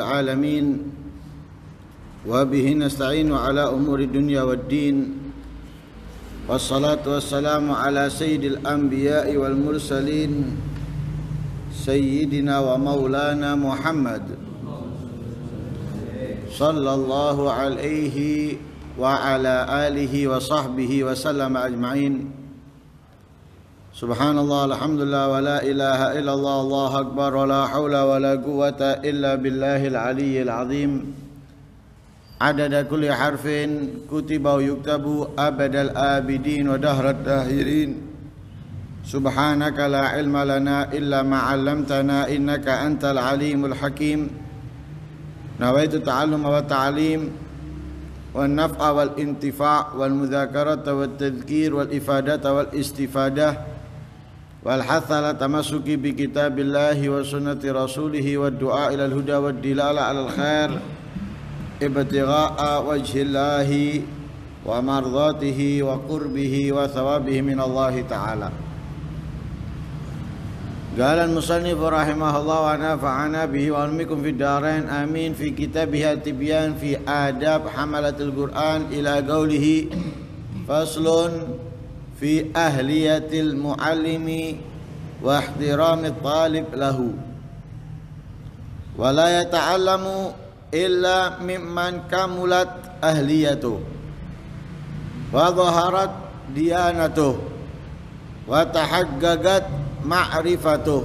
العالمين وبه نستعين على أمور الدنيا والدين والصلاة والسلام على سيد الأنبياء والمرسلين سيدنا ومولانا محمد صلى الله عليه وعلى آله وصحبه وسلم أجمعين. Subhanallah, alhamdulillah, wa la ilaha illallah, Allahu akbar, wa la hawla wa la quwwata illa billahil aliyyil azim. Adada kulli harfin kutiba wa yuktabu abadal abidin wa dahrat dahirin. Subhanaka la ilma lana illa ma 'allamtana innaka antal alimul hakim. Nawaitu ta'alluma wa ta'lim wan naf'a wal intifa' wal mudzakarata wat tadhkir wal ifadata wal istifadah wal hatha ala tamassuki bi kitabillahi wa sunnati rasulih wa du'a ila al-huda wa dilala ala al-khair ibtigha'a wajhillahi wa mardatihi wa qurbihi wa thawabihi min Allah ta'ala. Qala al-musannif rahimahullah wa nafa'ana bihi wa almikum fid darain amin fi kitabihi tibyan fi adab hamalatul Qur'an ila qawlihi faslun fi ahliyatil muallimi wa ihtiramit talib lahu wa la yata'allamu illa mimman kamulat ahliyatuh wa dhaharat diyanatuh wa tahaqqaqat ma'rifatuh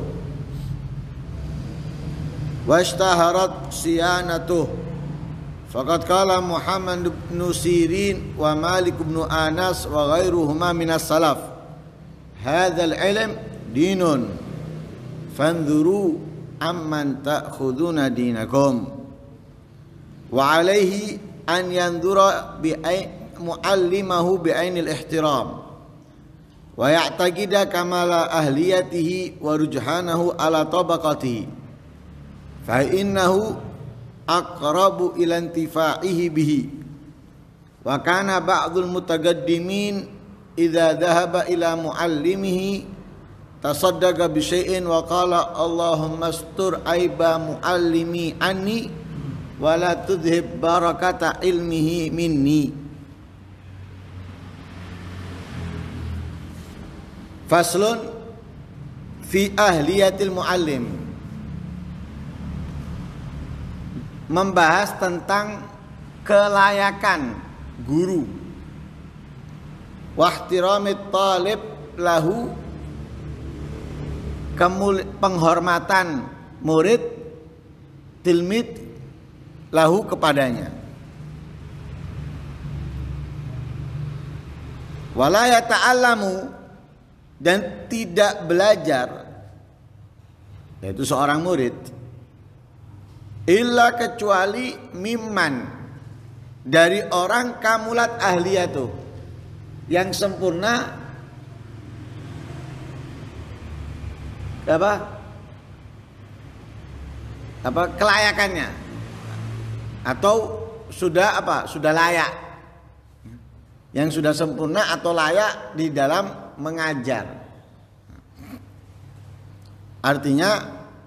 wa ishtaharat siyanatuh. Faqad qala Muhammad bin Sirin wa Malik bin Anas wa ghairuhuma minas salaf hadzal ilm dinun fanzuru amman ta'khuduna dinakum wa alaihi an yanzura bi muallimahu bi ainil ihtiram wa ya'taqida kamala ahliyatihi wa rujhanahu ala tabaqatihi fa innahu aqrabu ila intifa'ihi bihi wa kana ba'dul mutaqaddimin idza dhahaba ila muallimihi tasaddaqa bi syai'in wa qala Allahumma astur aiba muallimi anni wa la tudhib barakata ilmihi minni. Faslun fi ahliyatil muallim, membahas tentang kelayakan guru, wahtiramit talib lahu, penghormatan murid, tilmid lahu kepadanya, wala yata'allamu dan tidak belajar, yaitu seorang murid, illa kecuali mimman dari orang kamulat ahliyatuh yang sempurna apa kelayakannya atau sudah layak, yang sudah sempurna atau layak di dalam mengajar. Artinya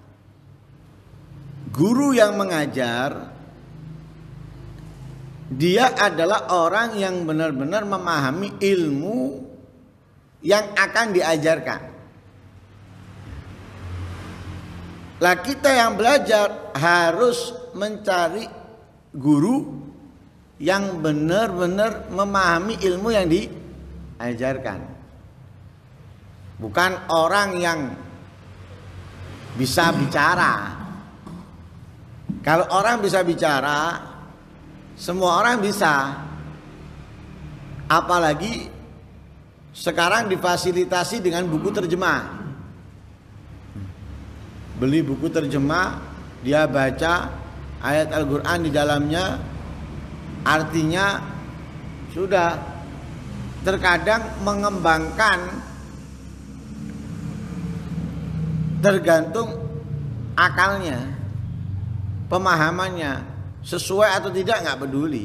guru yang mengajar, dia adalah orang yang benar-benar memahami ilmu yang akan diajarkan. Lah kita yang belajar harus mencari guru yang benar-benar memahami ilmu yang diajarkan. Bukan orang yang bisa bicara. Kalau orang bisa bicara, semua orang bisa. Apalagi sekarang difasilitasi dengan buku terjemah. Beli buku terjemah, dia baca ayat Al-Quran di dalamnya, artinya sudah. Terkadang mengembangkan tergantung akalnya, pemahamannya, sesuai atau tidak nggak peduli.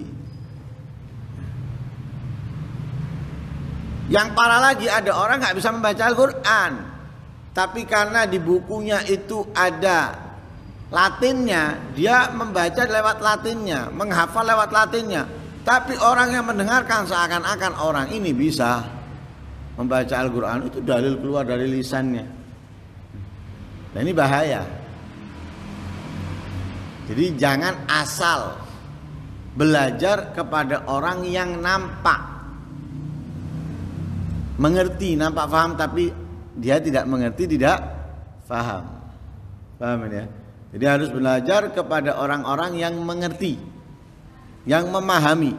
Yang parah lagi, ada orang nggak bisa membaca Al-Quran, tapi karena di bukunya itu ada Latinnya, dia membaca lewat Latinnya, menghafal lewat Latinnya. Tapi orang yang mendengarkan seakan-akan orang ini bisa membaca Al-Quran, itu dalil keluar dari lisannya. Nah ini bahaya. Jadi jangan asal belajar kepada orang yang nampak mengerti, nampak paham, tapi dia tidak mengerti, tidak paham. Paham ya? Jadi harus belajar kepada orang-orang yang mengerti, yang memahami.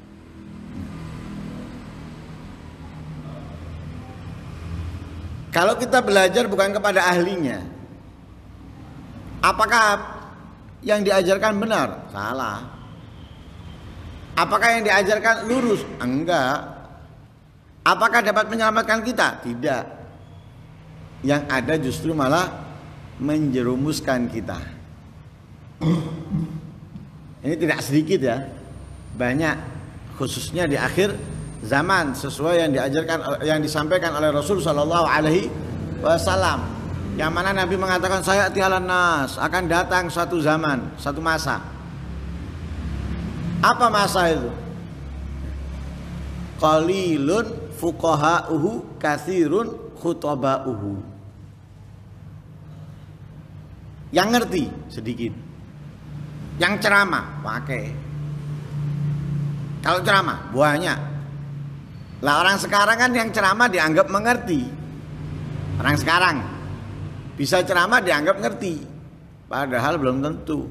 Kalau kita belajar bukan kepada ahlinya, apakah yang diajarkan benar? Salah. Apakah yang diajarkan lurus? Enggak. Apakah dapat menyelamatkan kita? Tidak. Yang ada justru malah menjerumuskan kita. Ini tidak sedikit ya, banyak, khususnya di akhir zaman, sesuai yang diajarkan, yang disampaikan oleh Rasul Shallallahu Alaihi Wasallam, yang mana Nabi mengatakan saya tialan nas, akan datang suatu zaman, satu masa. Apa masa itu? Qalilun fuqaha'uhu katsirun khutaba'uhu. Yang ngerti sedikit, yang ceramah pakai. Kalau ceramah banyak. Lah orang sekarang kan yang ceramah dianggap mengerti. Orang sekarang bisa ceramah dianggap ngerti, padahal belum tentu.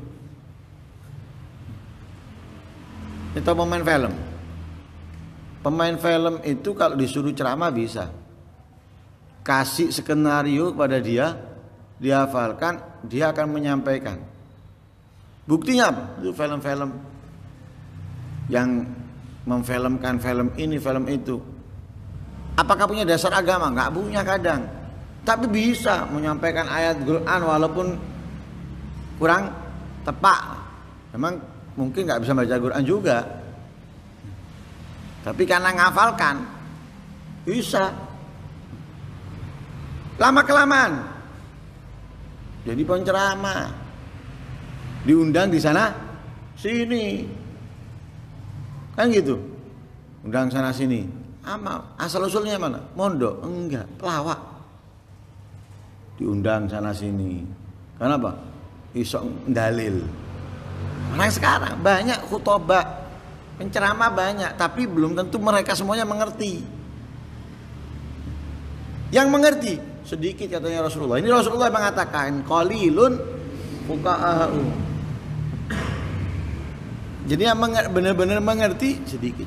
Itu pemain film. Pemain film itu kalau disuruh ceramah bisa. Kasih skenario kepada dia, dihafalkan, dia akan menyampaikan. Buktinya apa? Itu film-film yang memfilmkan film ini, film itu. Apakah punya dasar agama? Nggak punya kadang. Tapi bisa menyampaikan ayat Quran walaupun kurang tepat. Memang mungkin nggak bisa baca Quran juga. Tapi karena ngafalkan, bisa. Lama-kelamaan jadi penceramah, diundang di sana sini, kan gitu, undang sana sini. Amal, asal usulnya mana? Mondok? Enggak, pelawak. Diundang sana sini. Kenapa? Isok dalil. Nah sekarang banyak khutbah, penceramah banyak, tapi belum tentu mereka semuanya mengerti. Yang mengerti sedikit katanya Rasulullah. Ini Rasulullah mengatakan qalilun fuqaha'u. Jadi yang benar-benar mengerti sedikit.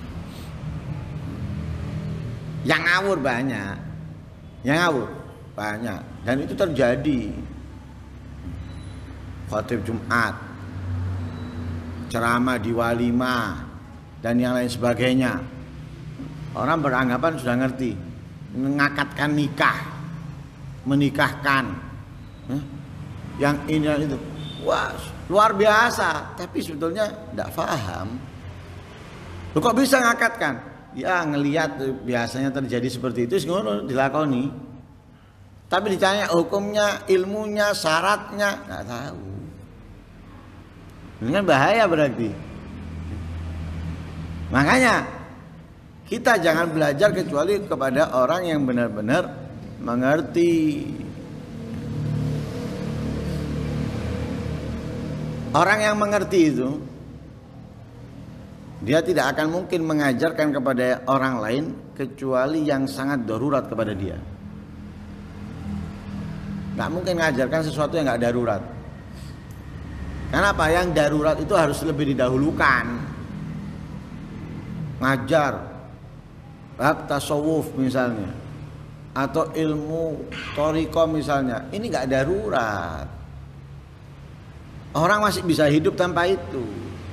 Yang ngawur banyak. Yang ngawur banyak, dan itu terjadi. Khatib Jumat, ceramah di walimah dan yang lain sebagainya. Orang beranggapan sudah ngerti, mengakadkan nikah, menikahkan, yang ini yang itu, wah luar biasa. Tapi sebetulnya tidak paham. Loh, kok bisa ngakatkan? Ya ngelihat biasanya terjadi seperti itu, ngono dilakoni. Tapi ditanya hukumnya, ilmunya, syaratnya, nggak tahu. Ini kan bahaya berarti. Makanya kita jangan belajar kecuali kepada orang yang benar-benar mengerti. Orang yang mengerti itu, dia tidak akan mungkin mengajarkan kepada orang lain kecuali yang sangat darurat kepada dia. Nggak mungkin mengajarkan sesuatu yang nggak darurat. Kenapa? Yang darurat itu harus lebih didahulukan. Ngajar bab tasawuf misalnya, atau ilmu thariqah misalnya, ini nggak darurat. Orang masih bisa hidup tanpa itu.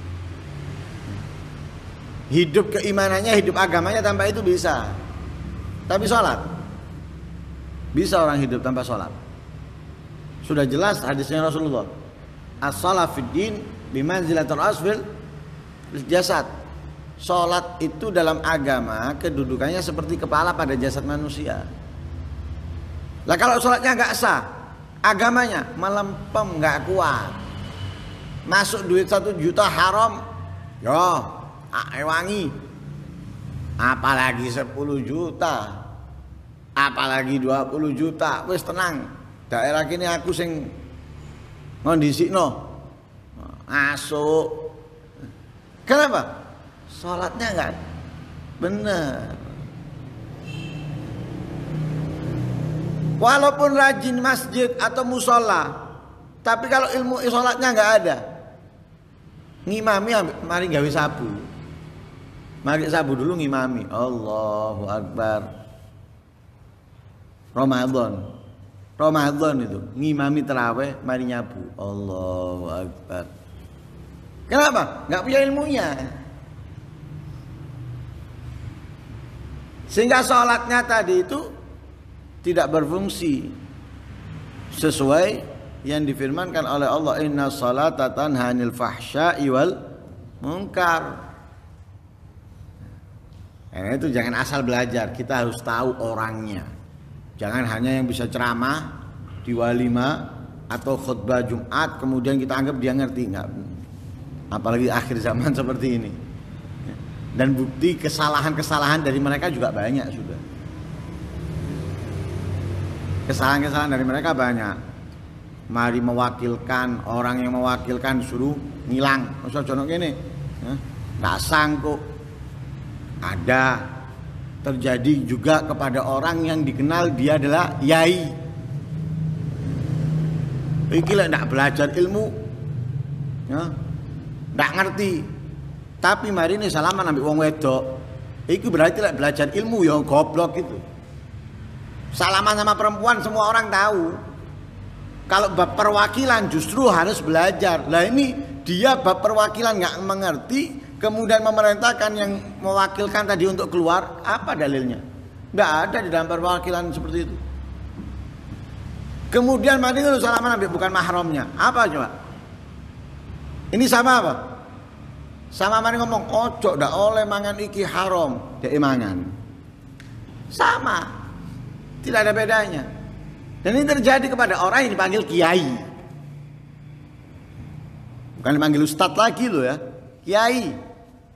Hidup keimanannya, hidup agamanya tanpa itu bisa. Tapi sholat, bisa orang hidup tanpa sholat. Sudah jelas hadisnya Rasulullah. As-shalah fid din bimanzilatul asfil jasad. Sholat itu dalam agama kedudukannya seperti kepala pada jasad manusia. Lah kalau sholatnya nggak sah, agamanya melempem, nggak kuat. masuk duit 1 juta haram, yo wangi. Apalagi 10 juta, apalagi 20 juta, wis tenang. Daerah kini aku sing ngondisikno, masuk. Kenapa? Sholatnya enggak benar. Walaupun rajin masjid atau musola, tapi kalau ilmu sholatnya enggak ada, ngimami mari gawe sabu. Mari sabu dulu ngimami. Allahu Akbar. Ramadan itu ngimami terawih, mari nyabu. Allahu Akbar. Kenapa? Enggak punya ilmunya. Sehingga sholatnya tadi itu tidak berfungsi sesuai yang difirmankan oleh Allah, inna sholata tanha 'anil fahsya'i wal munkar. Itu jangan asal belajar, kita harus tahu orangnya. Jangan hanya yang bisa ceramah di walimah atau khutbah Jumat kemudian kita anggap dia ngerti, enggak. Apalagi akhir zaman seperti ini. Dan bukti kesalahan-kesalahan dari mereka juga banyak sudah. Kesalahan-kesalahan dari mereka banyak. Mari mewakilkan, orang yang mewakilkan suruh ngilang. Masa jono kene. Enggak sanggup. Ada terjadi juga kepada orang yang dikenal dia adalah yai. Iki lek ndak belajar ilmu, ya, ndak ngerti. Tapi mari ini salaman ambil wong wedok. Iki berarti lek belajar ilmu ya goblok itu. Salaman sama perempuan semua orang tahu. Kalau bab perwakilan justru harus belajar. Lah ini dia bab perwakilan nggak mengerti. Kemudian memerintahkan yang mewakilkan tadi untuk keluar, apa dalilnya? Tidak ada di dalam perwakilan seperti itu. Kemudian mari dulu salaman ambil bukan mahramnya. Apa coba? Ini sama apa? Sama mari ngomong, ojo ndak oleh mangan iki haram, dek mangan. Sama. Tidak ada bedanya. Dan ini terjadi kepada orang yang dipanggil kiai. Bukan dipanggil ustadz lagi loh ya. Kiai.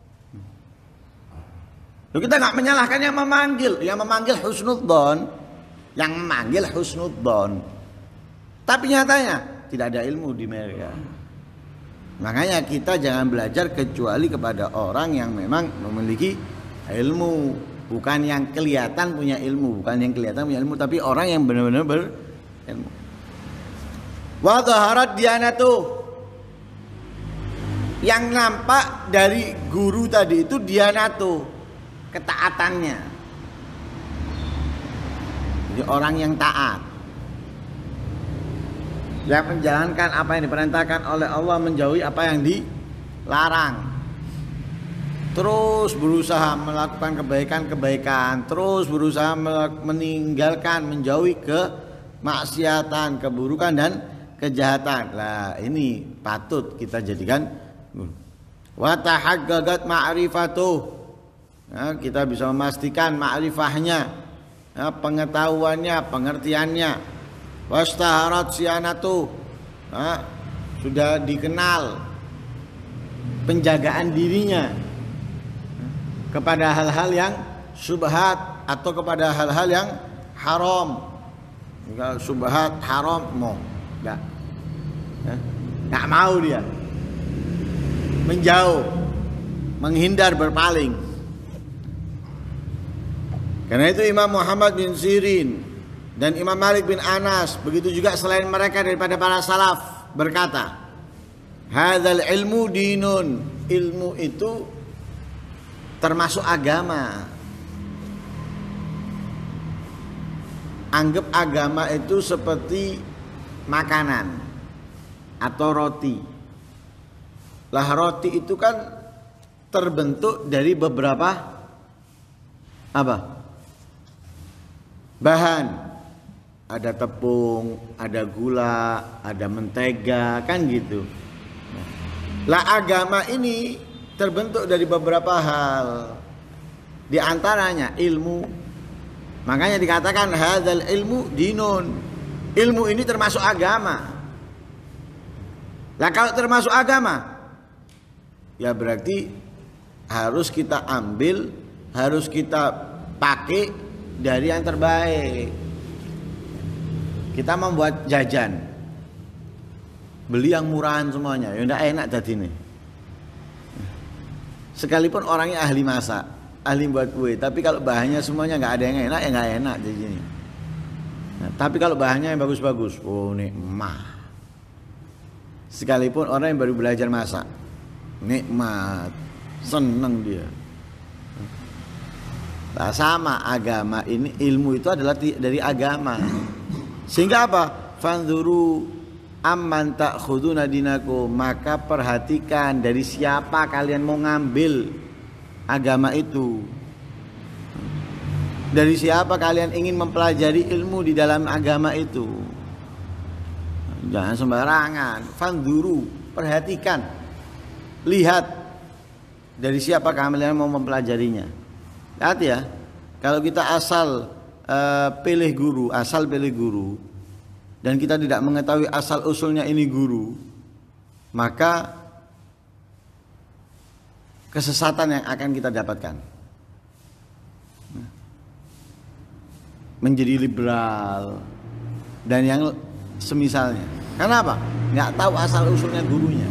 Loh, kita nggak menyalahkan yang memanggil husnudzon, yang memanggil husnudzon. Tapi nyatanya tidak ada ilmu di mereka. Makanya kita jangan belajar kecuali kepada orang yang memang memiliki ilmu, bukan yang kelihatan punya ilmu, tapi orang yang benar-benar berilmu. Wa dhaharat diyanatu. Yang nampak dari guru tadi itu diyanatu, ketaatannya. Jadi orang yang taat, yang menjalankan apa yang diperintahkan oleh Allah, menjauhi apa yang dilarang, terus berusaha melakukan kebaikan-kebaikan, terus berusaha meninggalkan, menjauhi kemaksiatan, keburukan dan kejahatan. Lah ini patut kita jadikan wa tahaqqaqat ma'rifatuh. Ya, kita bisa memastikan ma'rifahnya, ya, pengetahuannya, pengertiannya. Wastaharat sianatu, ya, sudah dikenal penjagaan dirinya kepada hal-hal yang syubhat atau kepada hal-hal yang haram. Kalau syubhat haram mau nggak mau dia, menjauh, menghindar, berpaling. Karena itu Imam Muhammad bin Sirin dan Imam Malik bin Anas, begitu juga selain mereka daripada para salaf, berkata, hadzal ilmu dinun, ilmu itu termasuk agama. Anggap agama itu seperti makanan atau roti. Lah roti itu kan terbentuk dari beberapa apa? Bahan. Ada tepung, ada gula, ada mentega, kan gitu. Lah agama ini terbentuk dari beberapa hal. Di antaranya ilmu. Makanya dikatakan hadzal ilmu dinun. Ilmu ini termasuk agama. Nah kalau termasuk agama, ya berarti harus kita ambil, harus kita pakai dari yang terbaik. Kita membuat jajan, beli yang murahan semuanya, ya udah enak jadi nih. Sekalipun orangnya ahli masak, ahli buat kue, tapi kalau bahannya semuanya nggak ada yang enak, ya nggak enak jadi ini. Nah, tapi kalau bahannya yang bagus-bagus, oh nikmat. Sekalipun orang yang baru belajar masak, nikmat, seneng dia. Nah, sama agama ini, ilmu itu adalah dari agama. Sehingga apa? Fanzuru amman ta'khuduna dinakum, maka perhatikan dari siapa kalian mau ngambil agama itu. Dari siapa kalian ingin mempelajari ilmu di dalam agama itu. Jangan sembarangan. Fanzuru, perhatikan, lihat dari siapa kalian mau mempelajarinya. Lihat ya, kalau kita asal pilih guru, dan kita tidak mengetahui asal usulnya ini guru, maka kesesatan yang akan kita dapatkan. Menjadi liberal dan yang semisalnya. Kenapa? Nggak tahu asal usulnya gurunya.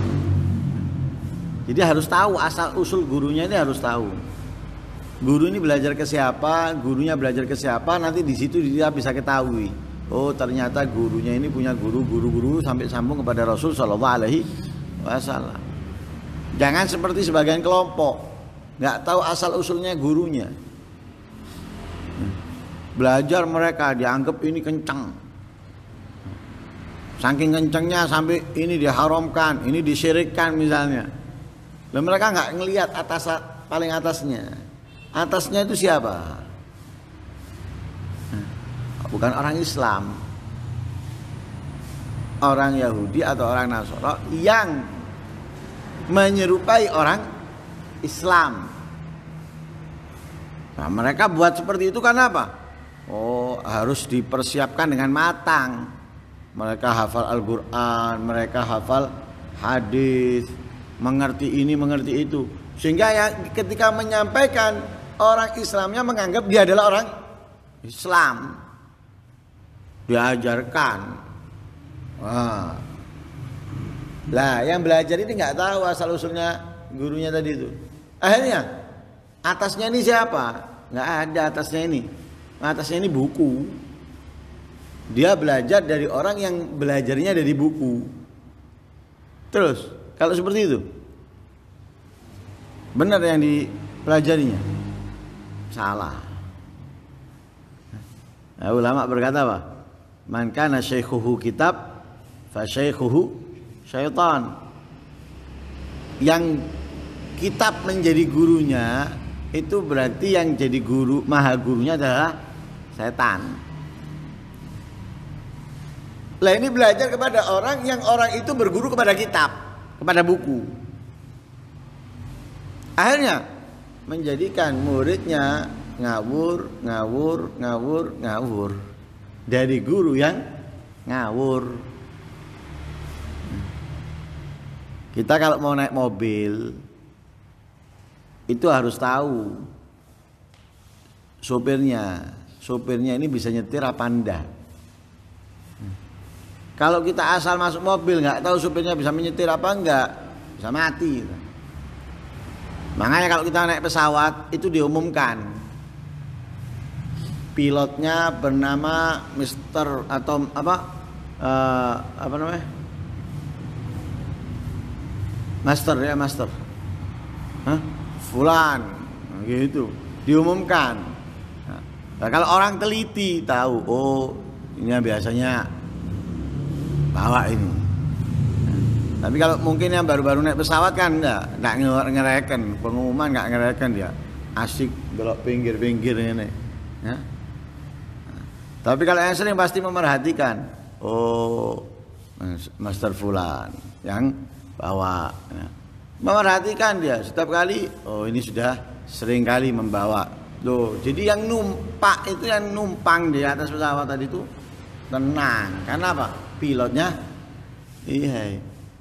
Jadi harus tahu asal usul gurunya, ini harus tahu. Guru ini belajar ke siapa, gurunya belajar ke siapa, nanti di situ dia bisa ketahui. Oh ternyata gurunya ini punya guru sampai sambung kepada Rasul Shallallahu Alaihi Wasallam. Jangan seperti sebagian kelompok, nggak tahu asal usulnya gurunya. Belajar mereka dianggap ini kencang, saking kencangnya sampai ini diharamkan, ini disyirikkan misalnya. Dan mereka nggak ngelihat paling atasnya. Atasnya itu siapa? Bukan orang Islam, orang Yahudi atau orang Nasrani yang menyerupai orang Islam. Nah, mereka buat seperti itu karena apa? Oh, harus dipersiapkan dengan matang. Mereka hafal Al-Quran, mereka hafal hadis, mengerti ini, mengerti itu. Sehingga ya ketika menyampaikan, orang Islamnya menganggap dia adalah orang Islam. Diajarkan. Wah. Lah, yang belajar ini nggak tahu asal usulnya gurunya tadi itu. Akhirnya atasnya ini siapa? Nggak ada atasnya ini. Atasnya ini buku. Dia belajar dari orang yang belajarnya dari buku. Terus, kalau seperti itu, benar yang dipelajarinya? Salah. Nah, ulama berkata apa? Man kana syaikhuhu kitab fa syaikhuhu syaitan. Yang kitab menjadi gurunya, itu berarti yang jadi guru, maha gurunya adalah setan. Lah ini belajar kepada orang yang orang itu berguru kepada kitab, kepada buku. Akhirnya menjadikan muridnya ngawur dari guru yang ngawur. Kita kalau mau naik mobil itu harus tahu sopirnya ini bisa nyetir apa enggak. Kalau kita asal masuk mobil nggak tahu sopirnya bisa menyetir apa enggak, bisa mati. Makanya kalau kita naik pesawat itu diumumkan pilotnya bernama Mister atau apa namanya, Master ya, Master, Fulan, gitu diumumkan. Nah, kalau orang teliti tahu, oh ini biasanya bawa ini. Tapi kalau mungkin yang baru-baru naik pesawat kan enggak ngereken, pengumuman enggak ngereken dia. Asik belok pinggir-pinggir ini. Ya. Tapi kalau yang sering pasti memerhatikan, oh Master Fulan yang bawa. Ya. Memerhatikan dia setiap kali, oh ini sudah sering kali membawa. Loh, jadi yang numpak itu, yang numpang di atas pesawat tadi itu tenang. Karena apa? Pilotnya iya,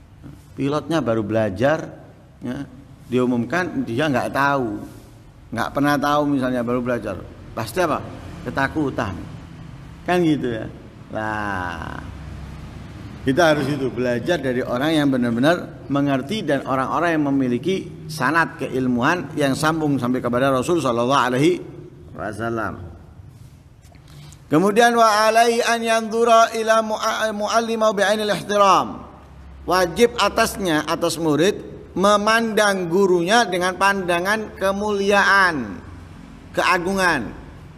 pilotnya baru belajar, ya, diumumkan dia nggak tahu, nggak pernah tahu misalnya baru belajar, pasti apa? Ketakutan, kan gitu ya. Nah, kita harus itu belajar dari orang yang benar-benar mengerti dan orang-orang yang memiliki sanad keilmuan yang sambung sampai kepada Rasul sallallahu alaihi wasallam. Kemudian wa alaihi an yanzura ila muallimah bi'ainil ihtiram. Wajib atasnya, atas murid, memandang gurunya dengan pandangan kemuliaan, keagungan.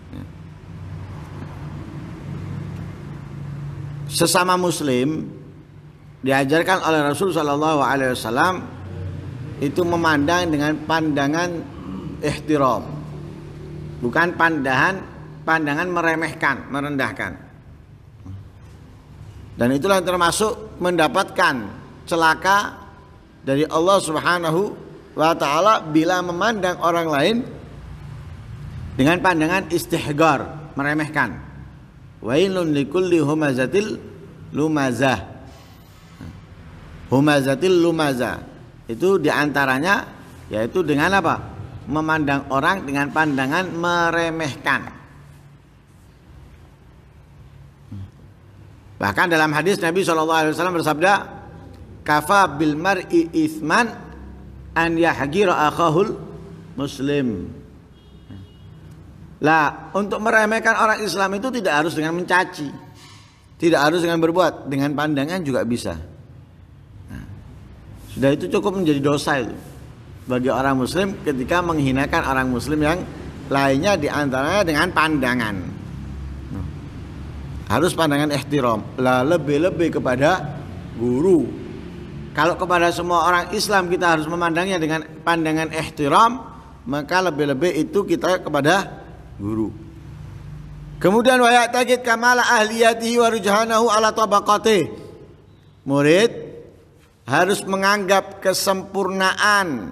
Sesama muslim diajarkan oleh Rasul sallallahu alaihi wasallam itu memandang dengan pandangan ihtiram. Bukan pandangan meremehkan, merendahkan. Dan itulah yang termasuk mendapatkan celaka dari Allah Subhanahu wa taala bila memandang orang lain dengan pandangan istihgar, meremehkan. Wailun likulli humazatil lumazah. Humazatil lumazah. Itu diantaranya yaitu dengan apa? Memandang orang dengan pandangan meremehkan. Bahkan dalam hadis Nabi SAW bersabda, kafa bil mar'i itsman an yahjira akhahul muslim. Lah, untuk meremehkan orang Islam itu tidak harus dengan mencaci, tidak harus dengan berbuat, dengan pandangan juga bisa. Nah, sudah itu cukup menjadi dosa itu bagi orang muslim ketika menghinakan orang muslim yang lainnya, diantaranya dengan pandangan. Harus pandangan ihtiram. Lah, lebih-lebih kepada guru. Kalau kepada semua orang Islam kita harus memandangnya dengan pandangan ihtiram, maka lebih-lebih itu kita kepada guru. Kemudian wa ya'taqid kamala ahliyatihi wa rujhanahu ala tabaqatih. Murid harus menganggap kesempurnaan,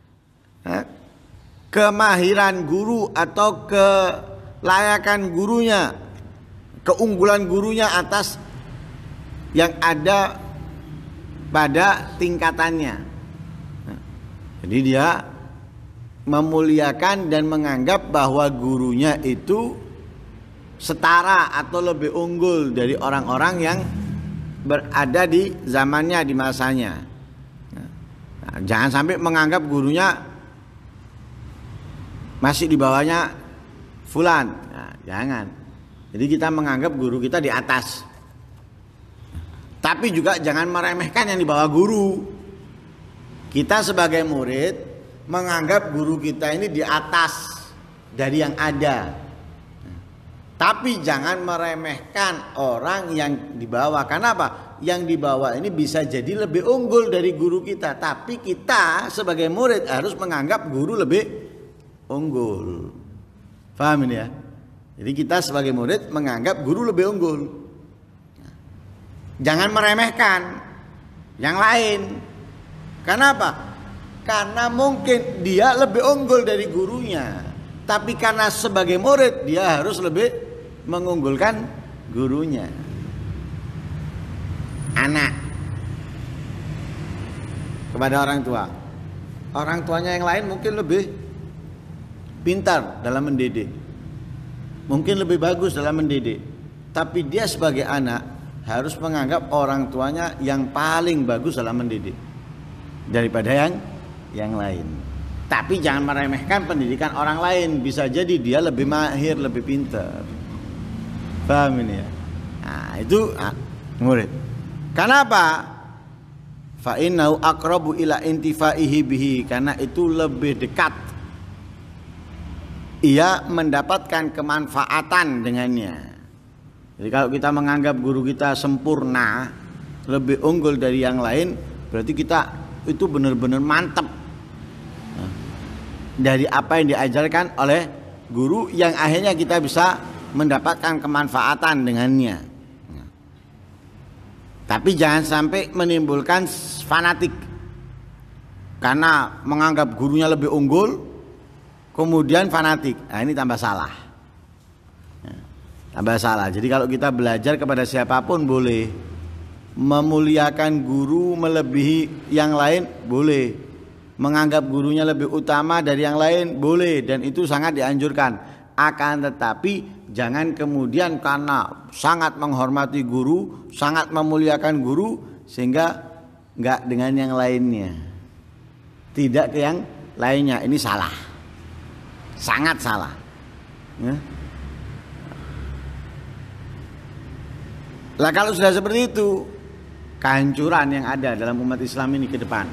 kemahiran guru atau kelayakan gurunya, keunggulan gurunya atas yang ada pada tingkatannya. Jadi dia memuliakan dan menganggap bahwa gurunya itu setara atau lebih unggul dari orang-orang yang berada di zamannya, di masanya. Nah, jangan sampai menganggap gurunya masih di bawahnya fulan. Nah, jangan. Jadi kita menganggap guru kita di atas. Tapi juga jangan meremehkan yang di bawah guru. Kita sebagai murid menganggap guru kita ini di atas dari yang ada. Tapi jangan meremehkan orang yang di bawah. Karena apa? Yang di bawah ini bisa jadi lebih unggul dari guru kita. Tapi kita sebagai murid harus menganggap guru lebih unggul. Paham ini ya? Jadi kita sebagai murid menganggap guru lebih unggul. Jangan meremehkan yang lain. Kenapa? Karena mungkin dia lebih unggul dari gurunya. Tapi karena sebagai murid dia harus lebih mengunggulkan gurunya. Anak kepada orang tua. Orang tuanya yang lain mungkin lebih pintar dalam mendidik, mungkin lebih bagus dalam mendidik. Tapi dia sebagai anak harus menganggap orang tuanya yang paling bagus dalam mendidik daripada yang lain. Tapi jangan meremehkan pendidikan orang lain. Bisa jadi dia lebih mahir, lebih pintar. Paham ini ya? Nah itu murid. Kenapa? Fa innahu aqrabu ila intifaihi bihi. Karena itu lebih dekat ia mendapatkan kemanfaatan dengannya. Jadi kalau kita menganggap guru kita sempurna, lebih unggul dari yang lain, berarti kita itu benar-benar mantap dari apa yang diajarkan oleh guru, yang akhirnya kita bisa mendapatkan kemanfaatan dengannya. Tapi jangan sampai menimbulkan fanatik karena menganggap gurunya lebih unggul, kemudian fanatik. Nah ini tambah salah. Tambah salah. Jadi kalau kita belajar kepada siapapun boleh, memuliakan guru melebihi yang lain boleh, menganggap gurunya lebih utama dari yang lain boleh, dan itu sangat dianjurkan. Akan tetapi jangan kemudian karena sangat menghormati guru, sangat memuliakan guru sehingga enggak dengan yang lainnya, tidak ke yang lainnya. Ini salah, sangat salah ya. Lah kalau sudah seperti itu, kehancuran yang ada dalam umat Islam ini ke depan.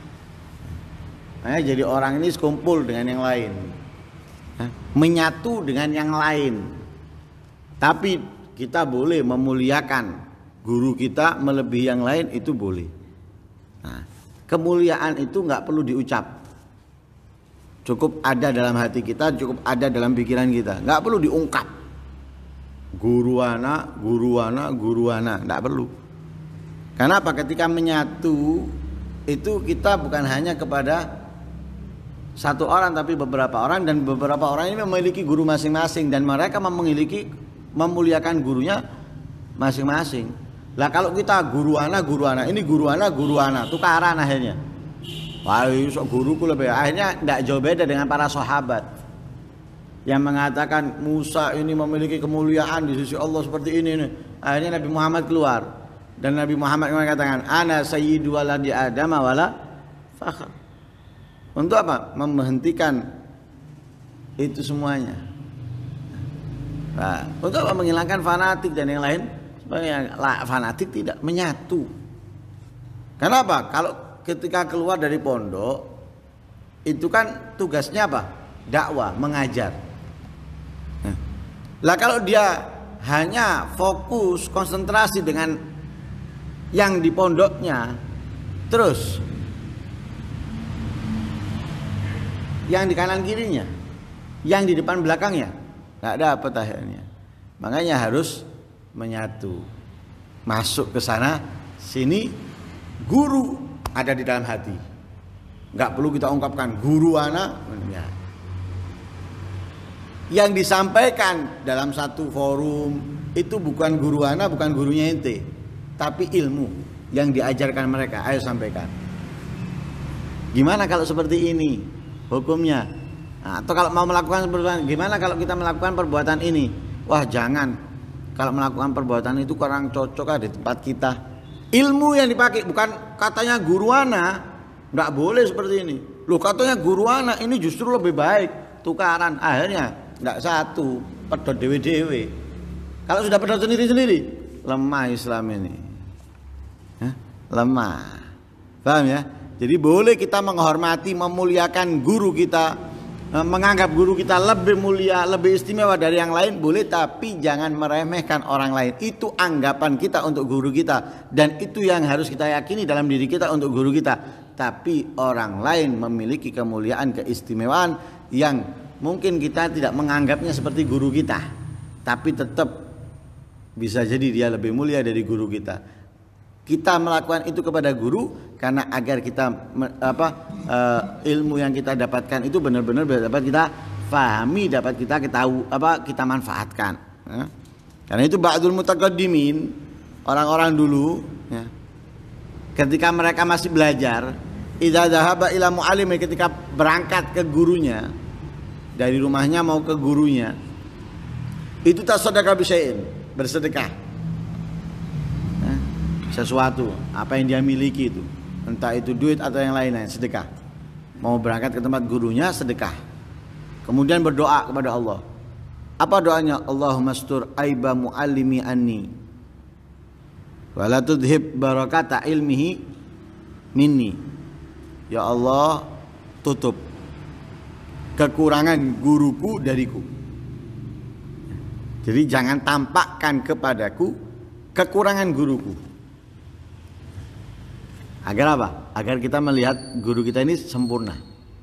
Jadi orang ini sekumpul dengan yang lain, menyatu dengan yang lain. Tapi kita boleh memuliakan guru kita melebihi yang lain, itu boleh. Nah, kemuliaan itu nggak perlu diucap, cukup ada dalam hati kita, cukup ada dalam pikiran kita, nggak perlu diungkap. Guru anak, nggak perlu. Karena apa? Ketika menyatu itu kita bukan hanya kepada satu orang tapi beberapa orang, dan beberapa orang ini memiliki guru masing-masing dan mereka memiliki memuliakan gurunya masing-masing. Lah kalau kita guru anak, ini guru anak, tukaran akhirnya. Wah, sok guruku lebih. Akhirnya tidak jauh beda dengan para sahabat yang mengatakan Musa ini memiliki kemuliaan di sisi Allah seperti ini. Akhirnya Nabi Muhammad keluar dan Nabi Muhammad mengatakan ana sayyidu waladi Adam wala fakhr. Untuk apa? Menghentikan itu semuanya. Nah, untuk apa? Menghilangkan fanatik dan yang lain. Supaya fanatik tidak menyatu. Kenapa? Kalau ketika keluar dari pondok itu kan tugasnya apa? Dakwah, mengajar. Lah kalau dia hanya fokus konsentrasi dengan yang di pondoknya, terus yang di kanan kirinya, yang di depan belakangnya, nggak dapat akhirnya. Makanya harus menyatu, masuk ke sana sini. Guru ada di dalam hati, nggak perlu kita ungkapkan guru anak. Yang disampaikan dalam satu forum itu bukan guru anak, bukan gurunya ente, tapi ilmu yang diajarkan mereka. Ayo sampaikan. Gimana kalau seperti ini hukumnya? Nah, atau kalau mau melakukan perbuatan, gimana kalau kita melakukan perbuatan ini? Wah jangan, kalau melakukan perbuatan itu kurang cocok di tempat kita. Ilmu yang dipakai, bukan katanya guru anak, nggak boleh seperti ini. Loh katanya guru anak ini justru lebih baik, tukaran. Akhirnya nggak satu, pedot dewe-dewe. Kalau sudah pedot sendiri-sendiri, lemah Islam ini. Lemah. Paham ya? Jadi boleh kita menghormati, memuliakan guru kita, menganggap guru kita lebih mulia, lebih istimewa dari yang lain, boleh, tapi jangan meremehkan orang lain. Itu anggapan kita untuk guru kita, dan itu yang harus kita yakini dalam diri kita untuk guru kita. Tapi orang lain memiliki kemuliaan, keistimewaan yang mungkin kita tidak menganggapnya seperti guru kita, tapi tetap bisa jadi dia lebih mulia dari guru kita. Kita melakukan itu kepada guru karena agar kita ilmu yang kita dapatkan itu benar-benar dapat kita fahami, dapat kita ketahui, kita manfaatkan. Ya. Karena itu ba'dul mutaqaddimin, orang-orang dulu, ya, ketika mereka masih belajar, idza dzahaba ila mu'allim, ketika berangkat ke gurunya, dari rumahnya mau ke gurunya, itu tasaddaqa bi syai'in, bersedekah. Sesuatu apa yang dia miliki itu, entah itu duit atau yang lain-lain, sedekah. Mau berangkat ke tempat gurunya, sedekah. Kemudian berdoa kepada Allah. Apa doanya? Allahumma astur aiba muallimi anni wa la tudhib barakata ilmihi minni. Ya Allah, tutup kekurangan guruku dariku. Jadi jangan tampakkan kepadaku kekurangan guruku. Agar apa? Agar kita melihat guru kita ini sempurna.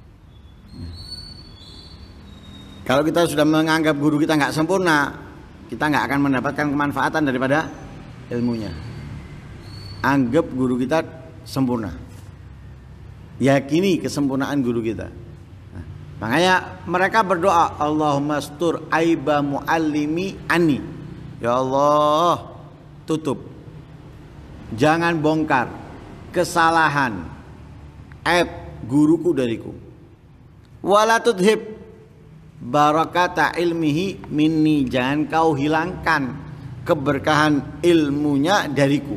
Kalau kita sudah menganggap guru kita nggak sempurna, kita nggak akan mendapatkan kemanfaatan daripada ilmunya. Anggap guru kita sempurna. Yakini kesempurnaan guru kita. Nah, makanya mereka berdoa, Allahumma astur aiba muallimi anni. Ya Allah, tutup Jangan bongkar kesalahan, aib guruku dariku. Wala tudhib barakata ilmihi minni, jangan kau hilangkan keberkahan ilmunya dariku.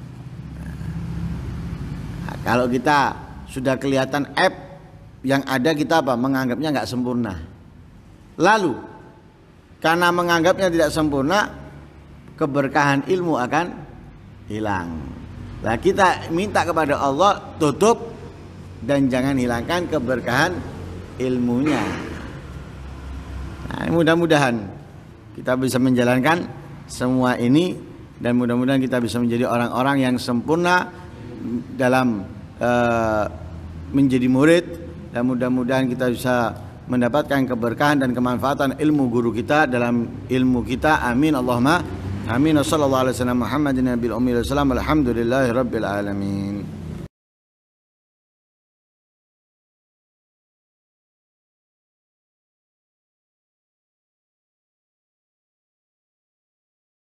Nah, kalau kita sudah kelihatan aib yang ada, kita apa? Menganggapnya nggak sempurna. Lalu karena menganggapnya tidak sempurna, keberkahan ilmu akan hilang. Nah, kita minta kepada Allah tutup dan jangan hilangkan keberkahan ilmunya. Nah, mudah-mudahan kita bisa menjalankan semua ini dan mudah-mudahan kita bisa menjadi orang-orang yang sempurna dalam menjadi murid, dan mudah-mudahan kita bisa mendapatkan keberkahan dan kemanfaatan ilmu guru kita dalam ilmu kita. Amin Allahumma amin. Wassallallahu alaihi wasallam Muhammadin nabiyil ummi wasallam. Alhamdulillahirabbil alamin.